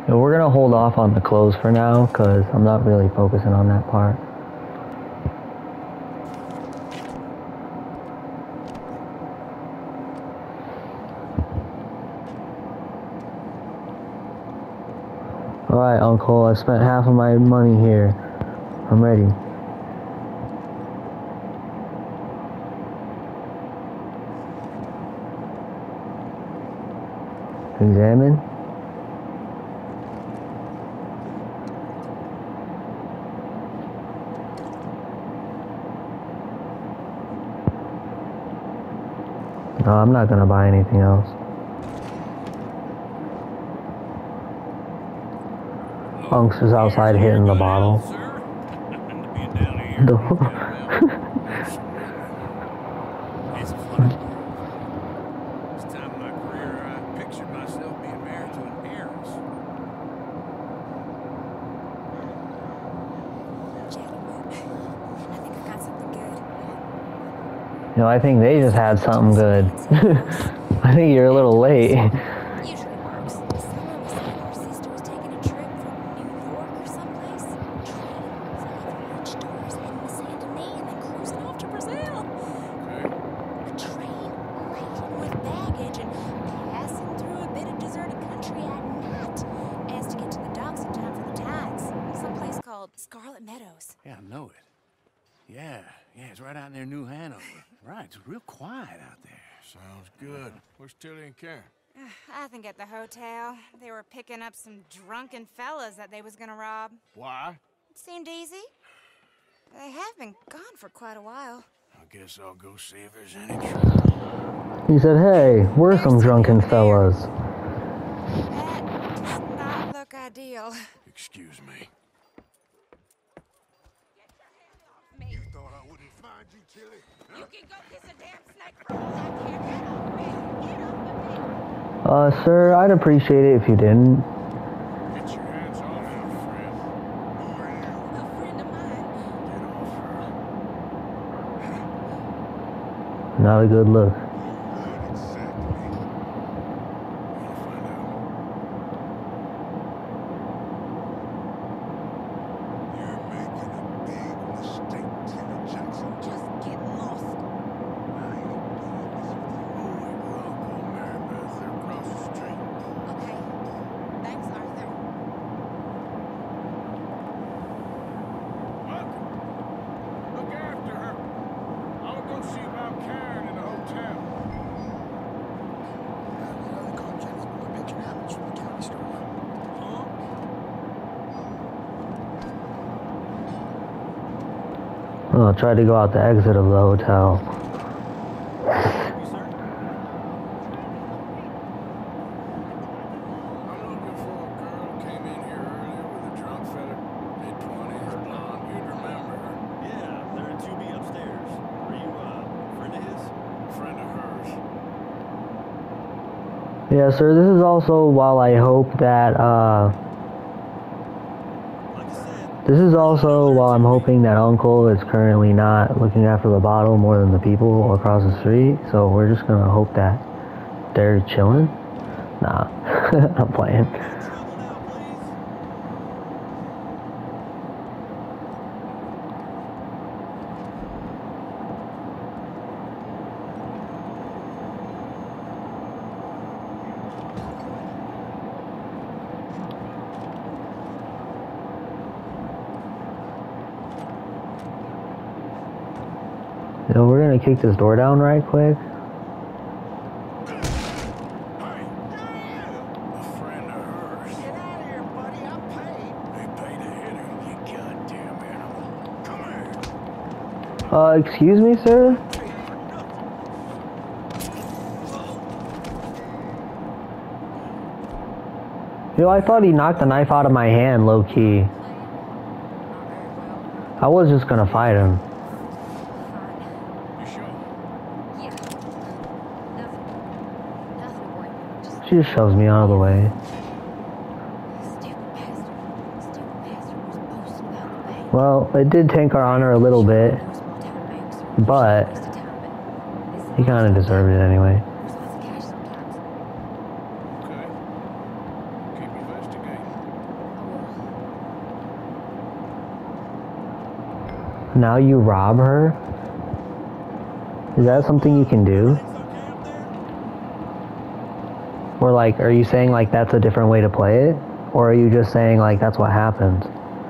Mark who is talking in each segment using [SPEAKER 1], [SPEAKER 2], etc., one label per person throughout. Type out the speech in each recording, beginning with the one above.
[SPEAKER 1] Yeah, we're gonna hold off on the clothes for now, because I'm not really focusing on that part. Alright, Uncle, I spent half of my money here. I'm ready. Examine. No, I'm not gonna buy anything else. Unks is outside hitting the bottle.
[SPEAKER 2] It's funny. This time in my career, I pictured myself being married to an heiress.
[SPEAKER 3] I think I got something good.
[SPEAKER 1] You know, I think they just had something good. I think you're a little late.
[SPEAKER 3] Usually works. Someone was saying her sister was taking a trip from New York or someplace. Train, doors in the Saint Denis and then cruising off to Brazil. A train laden with baggage and passing through a bit of deserted country at night as to get to the docks in time for the tides. Someplace called Scarlet Meadows.
[SPEAKER 2] Yeah, I know it. Yeah, it's right out near New Hanover. Right, it's real quiet out there.
[SPEAKER 4] Sounds good. Where's Tilly and Karen?
[SPEAKER 5] I think at the hotel. They were picking up some drunken fellas that they was gonna rob.
[SPEAKER 4] Why?
[SPEAKER 5] It seemed easy. They have been gone for quite a while.
[SPEAKER 4] I guess I'll go see if there's any trouble.
[SPEAKER 1] He said, hey, we're some drunken fellas.
[SPEAKER 5] That does not look ideal.
[SPEAKER 4] Excuse me.
[SPEAKER 5] You
[SPEAKER 4] Thought I wouldn't find you, Tilly?
[SPEAKER 5] You can go kiss a damn snake for all I care. Get off me! Get off of me!
[SPEAKER 1] Sir, I'd appreciate it if you didn't.
[SPEAKER 4] Get your hands off her, friend. Who are you?
[SPEAKER 5] A friend of mine.
[SPEAKER 4] Get off her.
[SPEAKER 1] Not a good look.
[SPEAKER 4] What exactly? Wanna find out? You're making a big mistake, Tilly Jackson.
[SPEAKER 5] Just get lost.
[SPEAKER 4] I ain't doing this with you. Oh, your uncle, Mary Beth. They're across the street.
[SPEAKER 5] Okay. Thanks, Arthur.
[SPEAKER 4] Look after her. I'll go see about Karen in the hotel.
[SPEAKER 6] Another call Jenny's boy picking apples from the county store.
[SPEAKER 1] Oh, tried to go out the exit of the hotel.
[SPEAKER 4] I'm looking for a girl who came in here earlier with a drunk fella, mid-20s, blonde. You'd remember her.
[SPEAKER 7] Yeah, they're in 2B upstairs. Are you, a friend of his?
[SPEAKER 4] A friend of hers.
[SPEAKER 1] Yeah, sir, this is also while I hope that,
[SPEAKER 7] Like I said,
[SPEAKER 1] this is also while I'm hoping that Uncle is currently not looking after the bottle more than the people across the street. So we're just gonna hope that they're chilling. Nah, I'm playing.
[SPEAKER 7] trouble now, please.
[SPEAKER 1] You know, we're gonna kick this door down right quick.
[SPEAKER 4] A friend of hers.
[SPEAKER 6] Get out of here, buddy. I'm paid.
[SPEAKER 4] They paid to hit her, you goddamn animal. Come here.
[SPEAKER 1] Excuse me, sir? You know, I thought he knocked the knife out of my hand, low-key. I was just gonna fight him.
[SPEAKER 4] You sure?
[SPEAKER 3] Yeah. Nothing important. Just
[SPEAKER 1] She just shoves me out of the way.
[SPEAKER 3] stupid bastard. Stupid bastard was boasting about the bank.
[SPEAKER 1] Well, it did tank our honor a little bit,
[SPEAKER 3] No small town banks are
[SPEAKER 1] but
[SPEAKER 3] waste of town, but this is
[SPEAKER 1] he kind of deserved it anyway.
[SPEAKER 3] There's lots of cash sometimes.
[SPEAKER 4] Okay. Keep investigating.
[SPEAKER 1] Now you rob her? Is that something you can do?
[SPEAKER 7] Everything's okay up there?
[SPEAKER 1] Or like, are you saying like that's a different way to play it? Or are you just saying like that's what happens?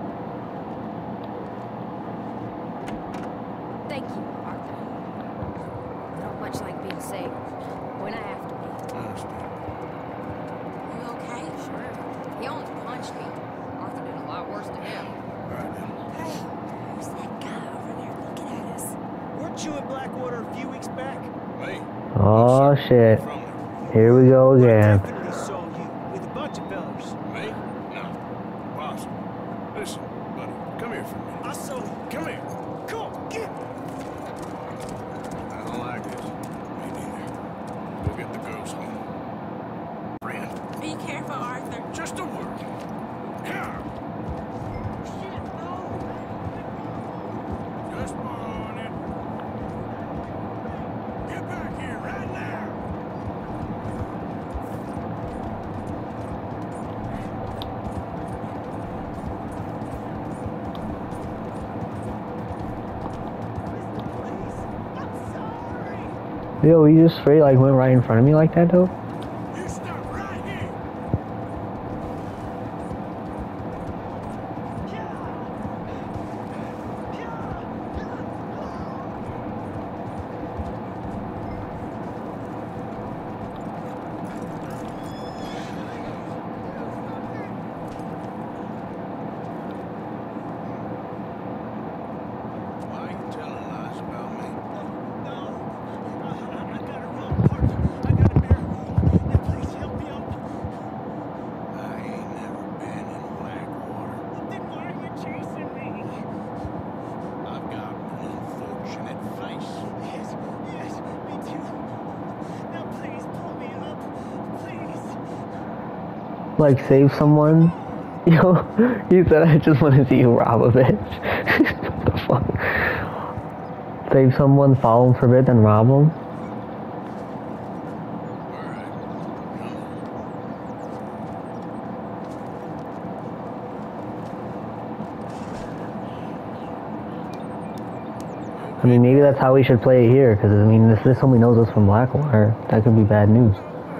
[SPEAKER 3] Thank you, Arthur. Don't much like being saved when I have to be.
[SPEAKER 2] I understand.
[SPEAKER 3] You okay? Sure. He only punched me. Arthur did a lot worse to him.
[SPEAKER 2] All right, then.
[SPEAKER 3] Hey, who's that guy over there looking at us?
[SPEAKER 7] Weren't you in Blackwater a few weeks back?
[SPEAKER 2] Me?
[SPEAKER 1] Oh shit.
[SPEAKER 2] From there.
[SPEAKER 1] Here we go
[SPEAKER 7] What
[SPEAKER 1] again.
[SPEAKER 7] definitely saw you with a bunch of fellas.
[SPEAKER 2] Me? No. Impossible. Listen, buddy, come here for a minute.
[SPEAKER 7] I saw you.
[SPEAKER 2] Come here.
[SPEAKER 7] Come on, get.
[SPEAKER 2] I don't like this. Me neither. We'll get the girls home. Friend,
[SPEAKER 5] Be careful, Arthur.
[SPEAKER 2] just a word. Here.
[SPEAKER 7] Shit, no.
[SPEAKER 2] Just on it. Get back here right now.
[SPEAKER 1] Yo, you just straight like went right in front of me like that though?
[SPEAKER 2] You stop right here. Why are you telling lies about me?
[SPEAKER 7] No. I got a wrong part. I got a bare room. Now please help me out.
[SPEAKER 2] I ain't never been in Blackwater.
[SPEAKER 7] Then why are you chasing me?
[SPEAKER 2] I've got an unfortunate face.
[SPEAKER 7] Yes, me too. Now please pull me up. Please.
[SPEAKER 1] Like save someone? Yo, he said I just want to see you rob a bitch. What the fuck? Save someone, follow him for a bit, then rob him?
[SPEAKER 2] All right.
[SPEAKER 1] I mean, maybe that's how we should play it here, because I mean, if this only knows us from Blackwater, that could be bad news.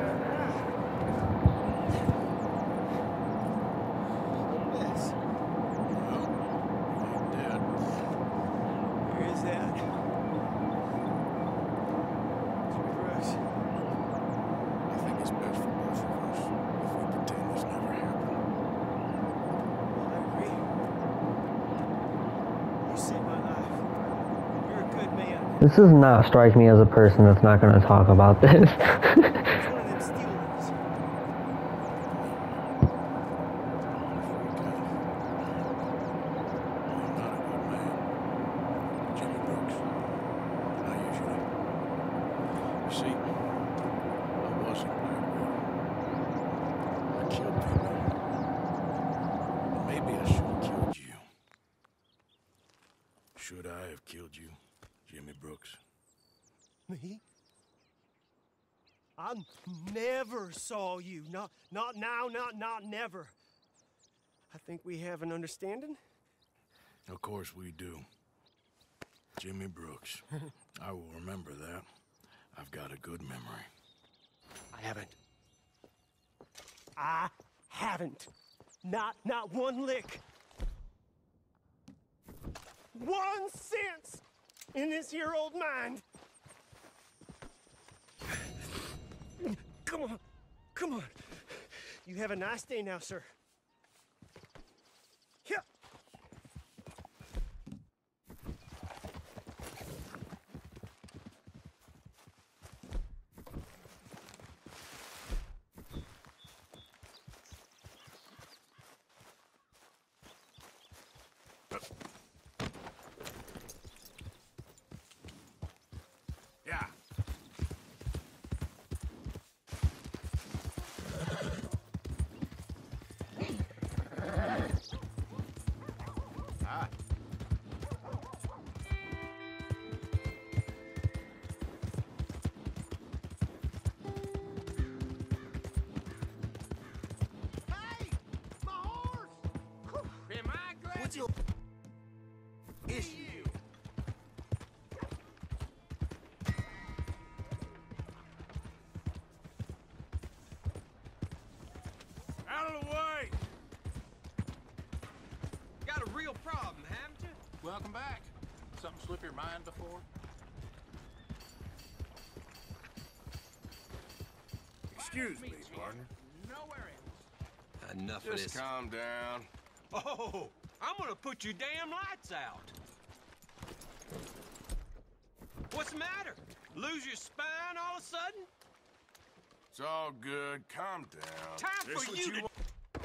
[SPEAKER 7] Yes.
[SPEAKER 2] Dead.
[SPEAKER 7] Where is that? Brooks.
[SPEAKER 2] I think it's best for both of us if we pretend this never happened.
[SPEAKER 7] I agree. You saved my life. You're a good man.
[SPEAKER 1] This does not strike me as a person that's not going to talk about this.
[SPEAKER 7] It's one of them steel ones.
[SPEAKER 2] I'm not a good man. Jimmy Brooks. Not usually. You see, I was in Blackwater. I killed people. And maybe I should have killed you. Should I have killed you, Jimmy Brooks?
[SPEAKER 7] Me? I never saw you. Not now, not never. I think we have an understanding.
[SPEAKER 2] Of course we do. Jimmy Brooks. I will remember that. I've got a good memory.
[SPEAKER 7] I haven't. Not one lick. 1 cent in this here old mind. Come on. You have a nice day now, sir. Here.
[SPEAKER 2] Yeah.
[SPEAKER 6] Hey! My horse!
[SPEAKER 5] Am I glad
[SPEAKER 6] What's your issue?
[SPEAKER 4] Welcome back. Something slip your mind before?
[SPEAKER 2] Excuse me, partner.
[SPEAKER 4] Nowhere else.
[SPEAKER 8] Enough of this.
[SPEAKER 2] Just calm down.
[SPEAKER 9] Oh, I'm gonna put your damn lights out. What's the matter? Lose your spine all of a sudden?
[SPEAKER 2] It's all good. Calm down.
[SPEAKER 9] Time
[SPEAKER 2] This
[SPEAKER 9] for
[SPEAKER 2] what
[SPEAKER 9] you to...
[SPEAKER 2] want?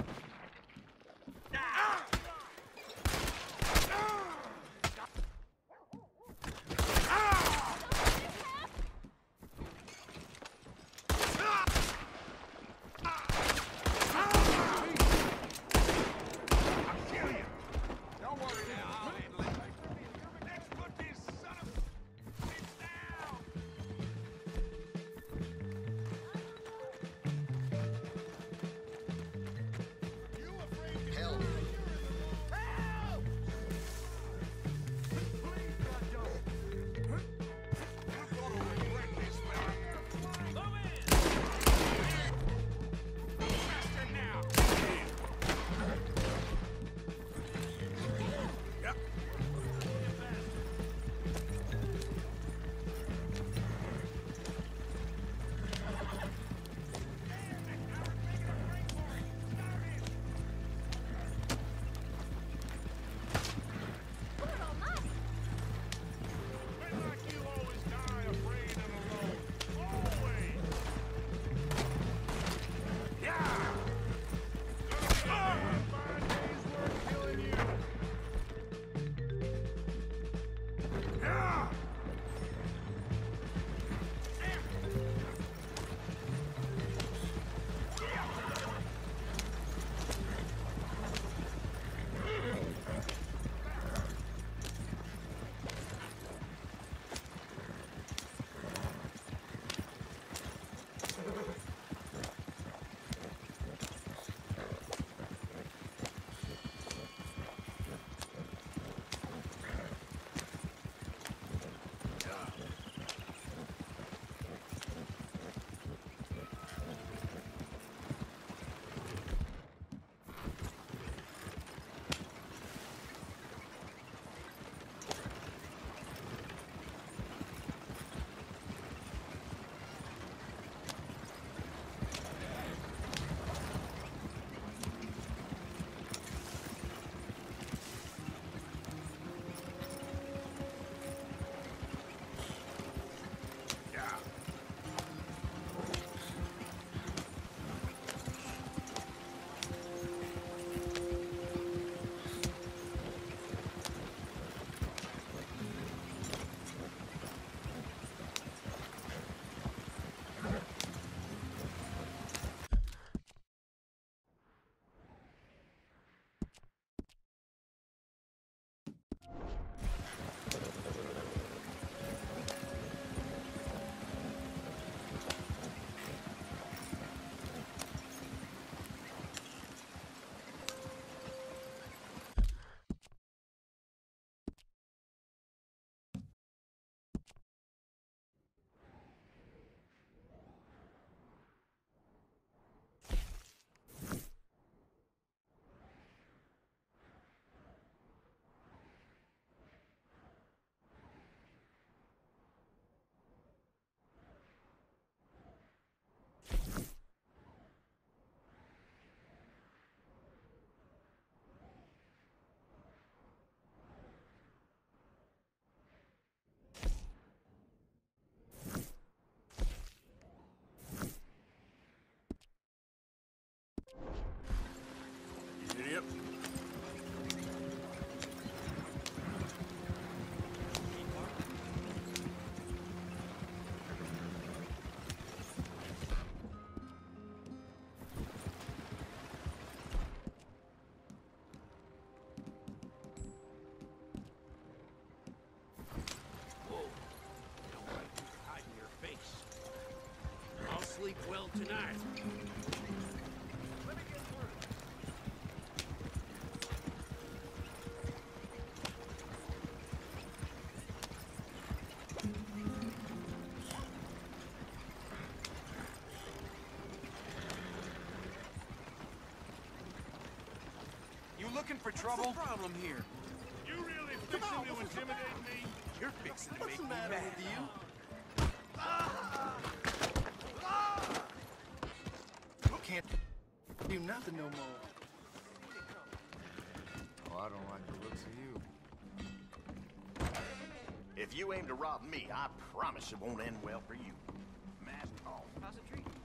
[SPEAKER 2] Idiot.
[SPEAKER 9] Hiding your face. I'll sleep well tonight. Let me get through. You looking for trouble?
[SPEAKER 4] What's the problem here?
[SPEAKER 2] You really
[SPEAKER 9] fixing to intimidate me?
[SPEAKER 6] You're fixing to make me mad. With you? Can't do nothing no more.
[SPEAKER 8] Oh, I don't like the looks of you.
[SPEAKER 10] If you aim to rob me, I promise it won't end well for you. Mask off.
[SPEAKER 5] How's it treat?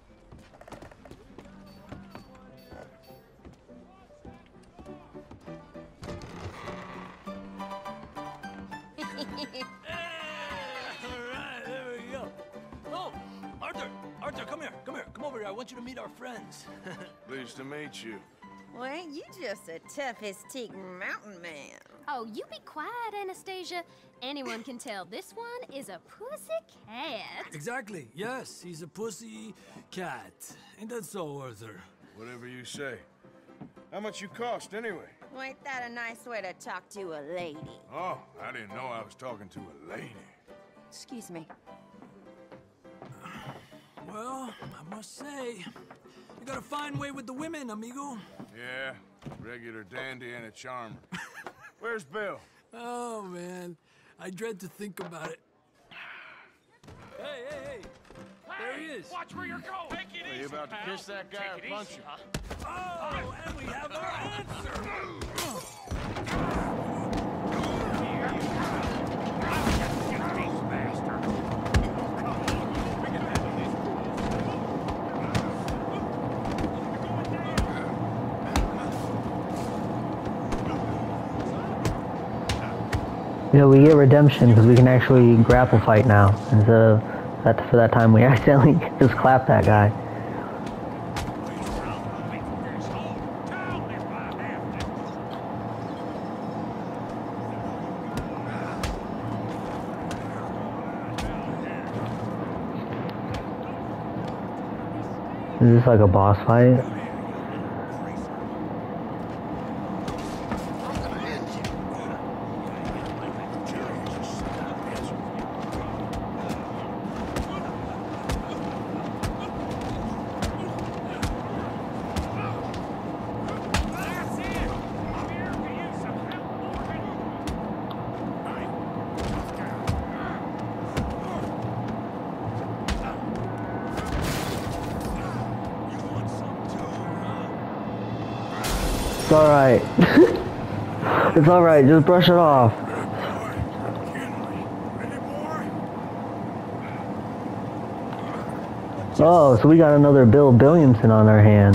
[SPEAKER 11] Alright, there we go. Oh, Arthur, come here. Come over here. I want you to meet our friends.
[SPEAKER 4] Pleased to meet you.
[SPEAKER 5] Well, ain't you just a tough-as-teak mountain man?
[SPEAKER 12] Oh, you be quiet, Anastasia. Anyone can tell this one is a pussy cat.
[SPEAKER 11] Exactly. Yes, he's a pussy cat. Ain't that so, Arthur?
[SPEAKER 4] Whatever you say. How much you cost, anyway?
[SPEAKER 5] Well, ain't that a nice way to talk to a lady?
[SPEAKER 4] Oh, I didn't know I was talking to a lady.
[SPEAKER 5] Excuse me.
[SPEAKER 11] Well, I must say, you got a fine way with the women, amigo.
[SPEAKER 4] Yeah, regular dandy and a charmer. Where's Bill?
[SPEAKER 11] Oh, man. I dread to think about it. Hey! There he is.
[SPEAKER 9] Watch where you're going. Take it
[SPEAKER 4] Are
[SPEAKER 9] easy,
[SPEAKER 4] you about to
[SPEAKER 9] pal.
[SPEAKER 4] kiss that guy
[SPEAKER 9] Take
[SPEAKER 4] or
[SPEAKER 9] it
[SPEAKER 4] punch
[SPEAKER 9] easy,
[SPEAKER 4] him?
[SPEAKER 9] huh?
[SPEAKER 11] Oh, and we have our answer.
[SPEAKER 1] You know, we get redemption because we can actually grapple fight now instead of for that time we accidentally just clapped that guy. Is this like a boss fight? It's alright. It's alright, just brush it off. Oh, so we got another Bill Billiamson on our hands.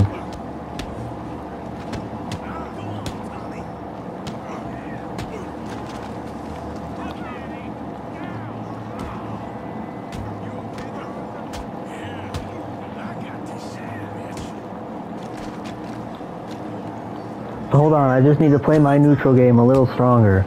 [SPEAKER 1] Hold on, I just need to play my neutral game a little stronger.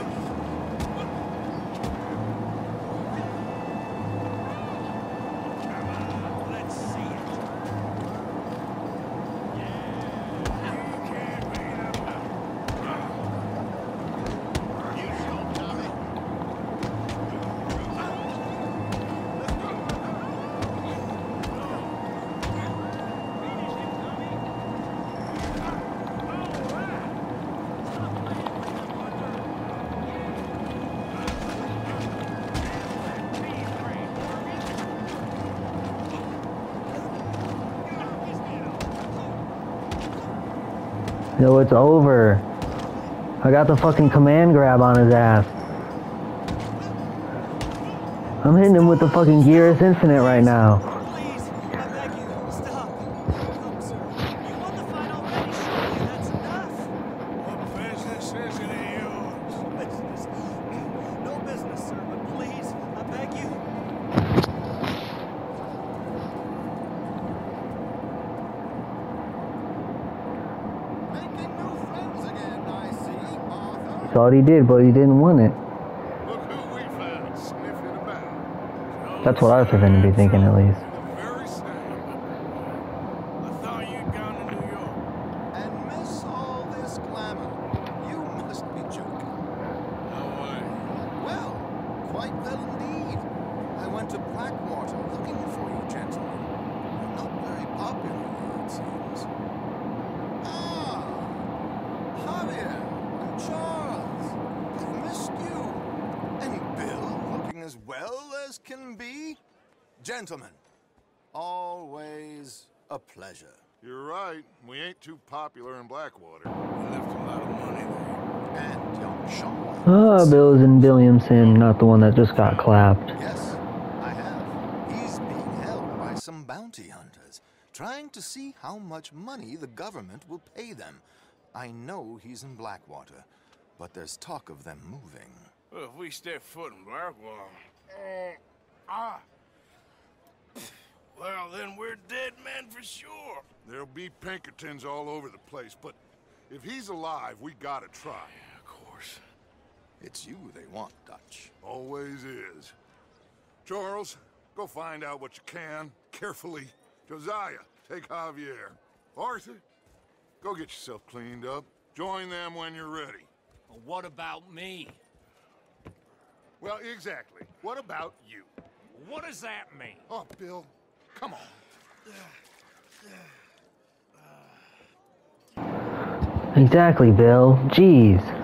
[SPEAKER 1] Yo, it's over. I got the fucking command grab on his ass. I'm hitting him with the fucking Gearus Infinite right now.
[SPEAKER 7] Please, I beg you, stop. No, sir. You won the fight already, surely that's enough.
[SPEAKER 4] What business is it of yours?
[SPEAKER 7] Business. No business, sir, but please, I beg you.
[SPEAKER 6] Making new friends again, I see, Arthur.
[SPEAKER 1] That's all he did, but he didn't want it.
[SPEAKER 4] Look who we found sniffing about.
[SPEAKER 1] That's what Arthur's gonna be thinking at least.
[SPEAKER 4] The very same. I thought you'd gone to New York.
[SPEAKER 6] And miss all this glamour. You must be joking.
[SPEAKER 4] No way.
[SPEAKER 6] Well, quite well indeed. I went to Blackwater looking for you, gentlemen. You're not very popular here, it seems. Ah, Javier and Charles. I've missed as can be. Gentlemen, always a pleasure.
[SPEAKER 4] You're right. We ain't too popular in Blackwater.
[SPEAKER 2] We left a lot of money there.
[SPEAKER 6] And young Sean.
[SPEAKER 1] Bills and Williamson, not the one that just got clapped.
[SPEAKER 6] Yes, I have. He's being held by some bounty hunters, trying to see how much money the government will pay them. I know he's in Blackwater, but there's talk of them moving.
[SPEAKER 2] Well, if we step foot in Blackwater... Well, then we're dead men for sure.
[SPEAKER 4] There'll be Pinkertons all over the place, but if he's alive, we gotta try.
[SPEAKER 2] Yeah, of course.
[SPEAKER 6] It's you they want, Dutch.
[SPEAKER 4] Always is. Charles, go find out what you can, carefully. Josiah, take Javier. Arthur, go get yourself cleaned up. Join them when you're ready.
[SPEAKER 11] Well, what about me?
[SPEAKER 4] Well, exactly. What about you?
[SPEAKER 11] What does that mean?
[SPEAKER 4] Oh, Bill, come on.
[SPEAKER 1] Exactly, Bill. Jeez.